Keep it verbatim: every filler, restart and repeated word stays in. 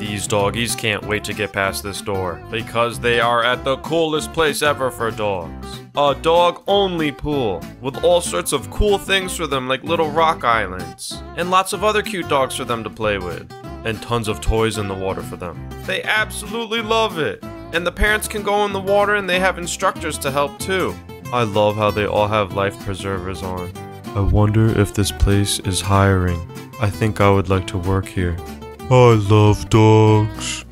These doggies can't wait to get past this door, because they are at the coolest place ever for dogs. A dog-only pool, with all sorts of cool things for them like little rock islands, and lots of other cute dogs for them to play with, and tons of toys in the water for them. They absolutely love it! And the parents can go in the water and they have instructors to help too. I love how they all have life preservers on. I wonder if this place is hiring. I think I would like to work here. I love dogs.